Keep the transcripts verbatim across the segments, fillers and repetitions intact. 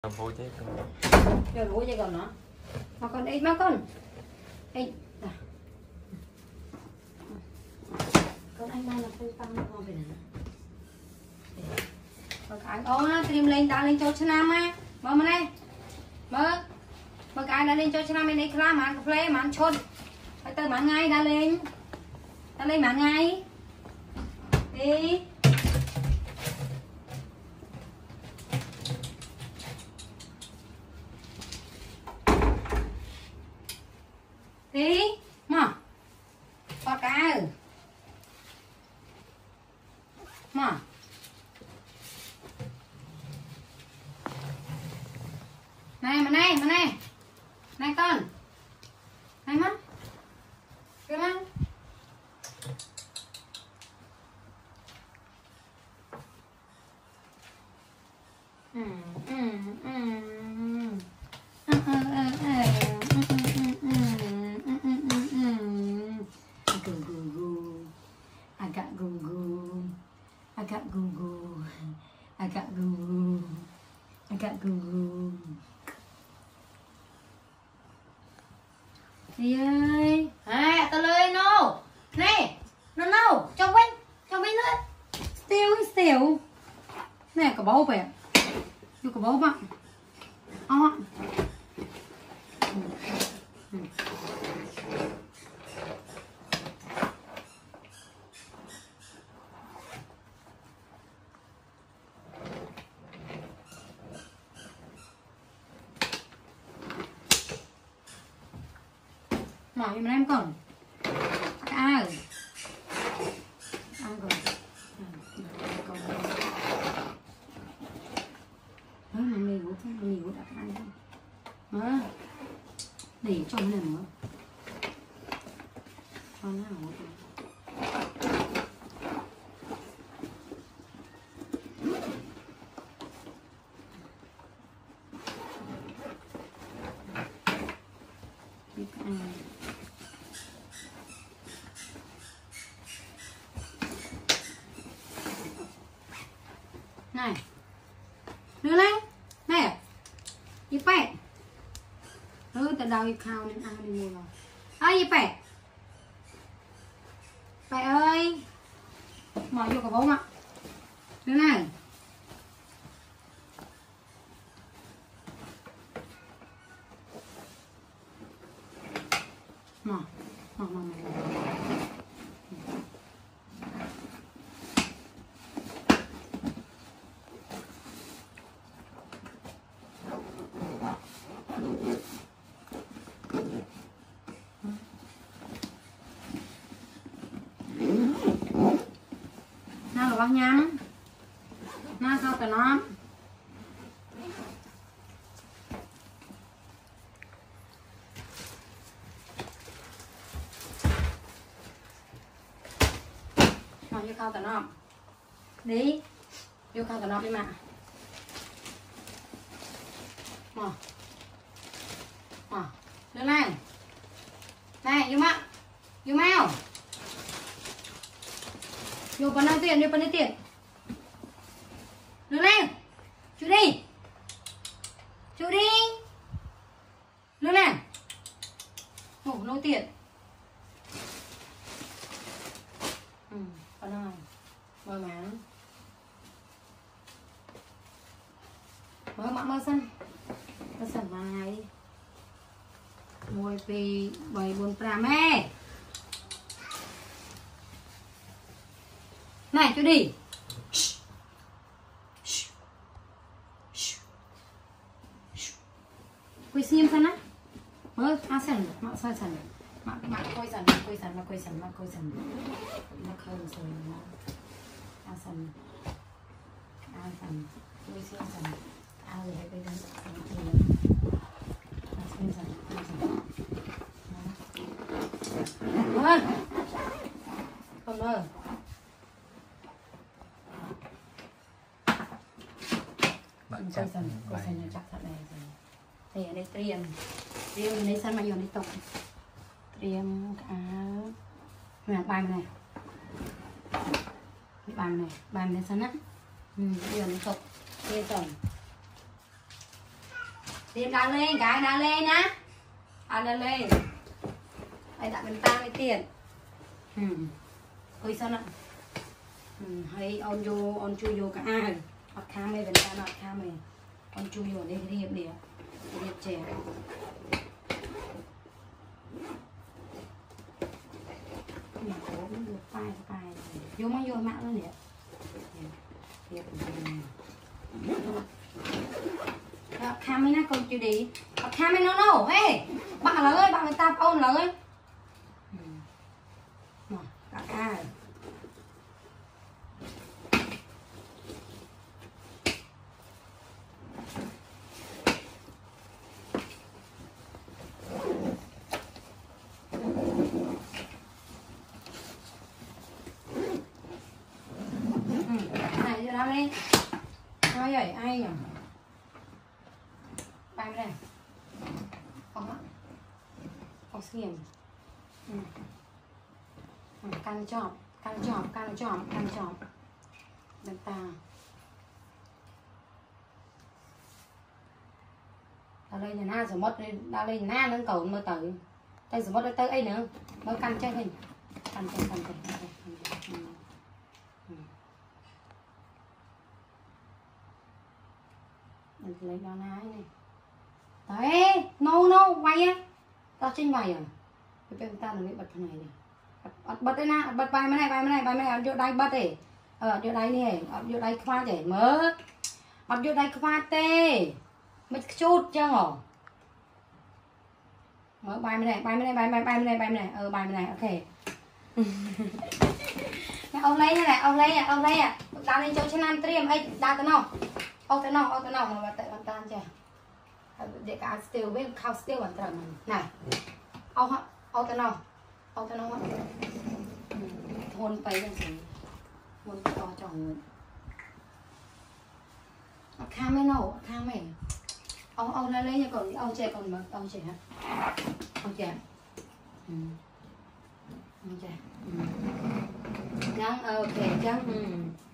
vô chứ không rồi vô chứ còn nó mà con đi má con đi con anh đang là phơi băng con về này con cái ô tìm lên đã lên cho nam á mơ mà này mơ mơ cái đã lên cho nam bên đây ra màn cà phê màn chôn phải tới màn ngay đã lên đã lên màn ngay đi đi mà có cá mà này mà này mà này này con này mắt cái mắt ừ ừ ừ ừ ừ ừ agak gugup, agak gugup, agak gugup, agak gugup. Gì ơi, à, tao lên nô, này, nó nô, cho quên, cho quên lên, tiêu tiêu, này có bố vậy, vô có bố bạn, ó. Mỏi em em còn à ăn rồi còn đó là mì của cái mì của đặt ăn không đó để cho nó nữa cho nó nào này đưa lên này đi bẹ ừ từ đầu đi khao nên ăn đi mua rồi ơi đi bẹ bẹ ơi mở vô cả bố ạ đưa này mở mở mở mở bác nhắm nó sao cả nó mà vô khao cả nó đi vô khao cả nó đi mà mà mà đưa này này vô mắt vô mau vô phần nào tiền, vô phần nào tiền. Đưa lên. Chú đi. Chú đi. Đưa lên. Ngủ nô tiền. Ừ, phần nào. Mơ mán. Mơ mạ mơ sân. Mơ sân mà ngày đi. Mùi vì bảy bốn pram ê. Này chú đi. Quay xiêm sân á. Mơ á sân, mạ sân sân. Mạ mạ quay sân, mạ quay sân, mạ quay sân, mạ quay sân. Mạ khơn sân. Á sân. Á sân. Quay xiêm sân. Á rồi hãy quay sân. Á xiêm sân, xiêm sân. Mơ. Không mơ. Quay sân, quay sân chặt thật này rồi. Thì ở đây triềm triềm ở đây sân mà vô đây tục triềm cả này bài này bài này bài này sân á ừ vô đây tục triềm sân Điềm đá lên, cái đá lên á. À đá lên. Đây tại mình ta lấy tiền. Ừ. Ôi sao nè. Ừ, hay on vô, on chui vô cả ai. Ọt khá mê vẫn ta nọt khá mê. On chui vô đây cái hiệp địa. Cái hiệp trẻ. Nhà cố cũng được tay tay. Vô mang vô mạng luôn nè. Hiệp. Khá mấy nát con chưa đi. Khá mấy nó nổ. Ê, bạn là ơi, bạn người ta ôn là ơi. Mà, cả ca. Này, giờ nào đi. Ai vậy, ai nhỉ? Bay đây. Không á. Không xiềng. Ừ. Ừ, căn chọp, căn chọp, căn chọp, căn chọp. Đừng ta. Đã lên nhà na rồi mất đi, đã lên nhà na nâng cầu mơ tới. Tay rồi mất tới tới ấy nữa. Mới căn chơi hình. Căn chơi, căn chơi, căn chơi. Ừ. Đừng lấy đó na ấy này. Đấy, no no, quay á. Tao trên mày à? Cái bên ta là bị bật cái này nè. Bật, bật đây nè, bật bài này, bài này, bài này, vô đây bật đi. Ờ, vô đây nè, vô đây khoa để mở. Bật vô đây khoa tê. Mấy chút chứ hả? Mở bài này, bài này, bài này, bài này, bài này, ờ bài này, ok. Ông lấy này này, ông lấy này, ông lấy à. Đá lên chỗ trên ăn triêm, ấy, đá tới nào. Ô tới nào, ô tới nào mà bà tệ bàn tan chưa? Để cả still với khao still bản thân mình này ao hả ao thế nào ao thế nào hả thôn tây làm gì thôn to tròn khá mấy nấu khá mấy ông ông lấy lấy nha còn ông trẻ còn mà ông trẻ ông trẻ ừ. Ông trẻ ừ. Trắng ok trắng ừ.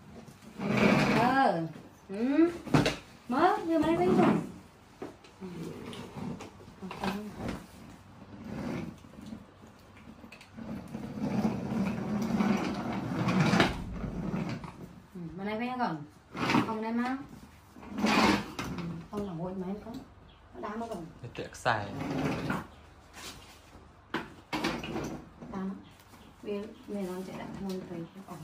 Ờ ừ. Mới như mấy mấy rồi. Ừ. Mà này với còn không đây má không là ngồi mấy có đá nó còn tuyệt xài đá vì mình làm chạy đặt hôn thấy còn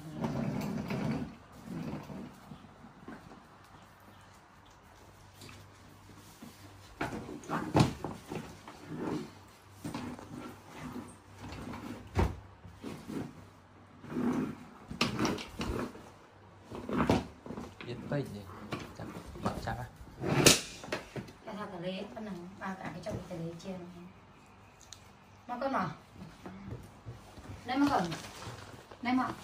biết bây gì chắc bảo chắc á cái thằng cái lê con nào ba cả cái trong cái lê chiên nó có nào đây mà còn đây mà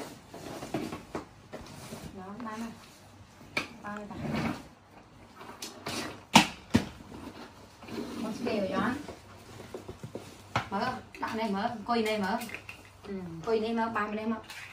nó ba mà ba mươi tám con kêu cho mở bạn này mở coi này mở ừ, coi này mở ba mươi này mở